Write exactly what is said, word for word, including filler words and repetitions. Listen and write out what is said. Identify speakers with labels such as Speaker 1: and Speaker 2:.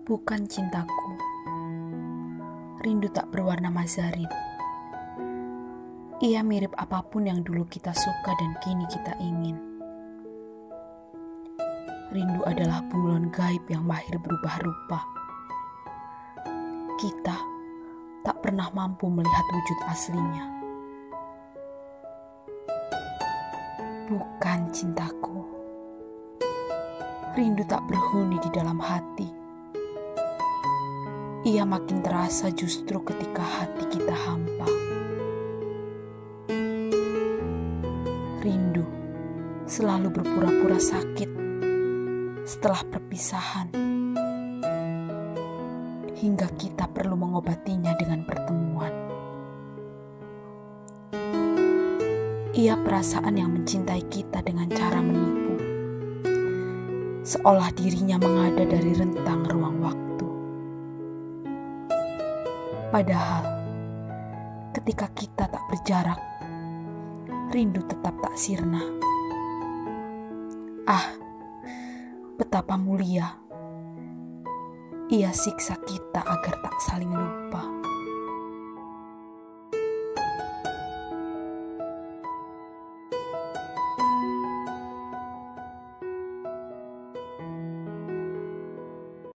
Speaker 1: Bukan cintaku, rindu tak berwarna mazarin. Ia mirip apapun yang dulu kita suka dan kini kita ingin. Rindu adalah bunglon gaib yang mahir berubah rupa. Kita tak pernah mampu melihat wujud aslinya. Bukan cintaku, rindu tak berhuni di dalam hati. Ia makin terasa justru ketika hati kita hampa. Rindu selalu berpura-pura sakit setelah perpisahan, hingga kita perlu mengobatinya dengan pertemuan. Ia perasaan yang mencintai kita dengan cara menipu, seolah dirinya mengada dari rentang ruang waktu. Padahal ketika kita tak berjarak, rindu tetap tak sirna. Ah, betapa mulia ia siksa kita agar tak saling lupa.